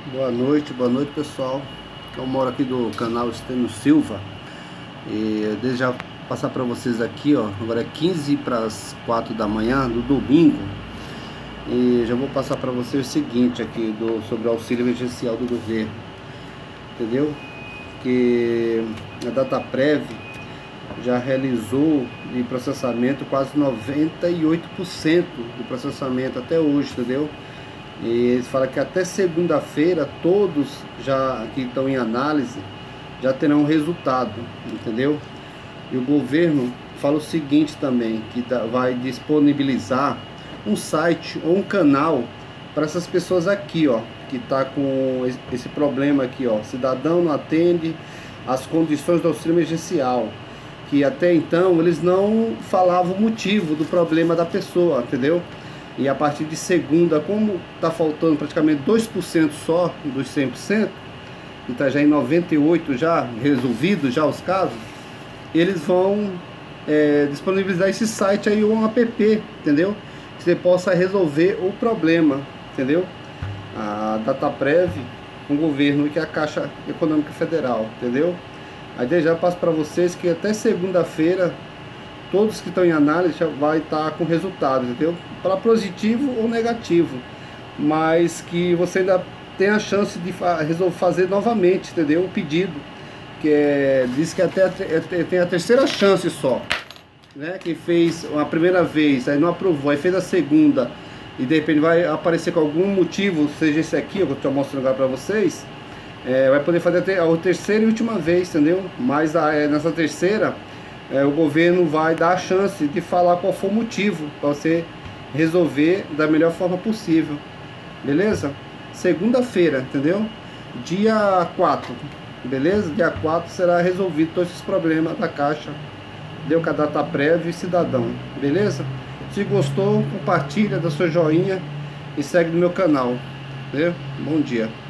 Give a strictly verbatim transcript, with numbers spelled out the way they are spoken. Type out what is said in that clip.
Boa noite, boa noite pessoal. Eu moro aqui do canal Estênio Silva e eu desde já passar para vocês aqui, ó. Agora é quinze para as quatro da manhã do domingo e já vou passar para vocês o seguinte aqui do sobre o auxílio emergencial do governo, entendeu? Que a Dataprev já realizou de processamento quase noventa e oito por cento do processamento até hoje, entendeu? E eles falam que até segunda-feira todos já que estão em análise já terão resultado, entendeu? E o governo fala o seguinte também, que vai disponibilizar um site ou um canal para essas pessoas aqui, ó, que tá com esse problema aqui, ó, cidadão não atende às condições do auxílio emergencial, que até então eles não falavam o motivo do problema da pessoa, entendeu? E a partir de segunda, como está faltando praticamente dois por cento só dos cem por cento, e está já em noventa e oito por cento já resolvido já os casos, eles vão é, disponibilizar esse site aí, um app, entendeu? Que você possa resolver o problema, entendeu? A Dataprev, com o governo, que é a Caixa Econômica Federal, entendeu? Aí já passo para vocês que até segunda-feira todos que estão em análise já vai estar com resultado, entendeu? Para positivo ou negativo, mas que você ainda tem a chance de fa resolver fazer novamente, entendeu? O pedido, que é, diz que até a, tem a terceira chance só, né? Quem fez a primeira vez, aí não aprovou, aí fez a segunda, e de repente vai aparecer com algum motivo, seja esse aqui, eu vou estar mostrando agora para vocês, é, vai poder fazer até a terceira e última vez, entendeu? Mas a, é, nessa terceira, É, o governo vai dar a chance de falar qual foi o motivo para você resolver da melhor forma possível, beleza? Segunda-feira, entendeu? Dia quatro, beleza? Dia quatro será resolvido todos esses problemas da Caixa, deu com a Dataprev e cidadão, beleza? Se gostou, compartilha, dá seu joinha e segue no meu canal, entendeu? Bom dia.